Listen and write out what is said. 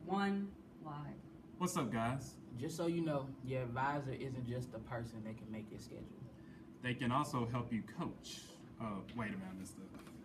1 live. What's up, guys? Just so you know, your advisor isn't just the person that can make your schedule. They can also help you coach. Wait a minute,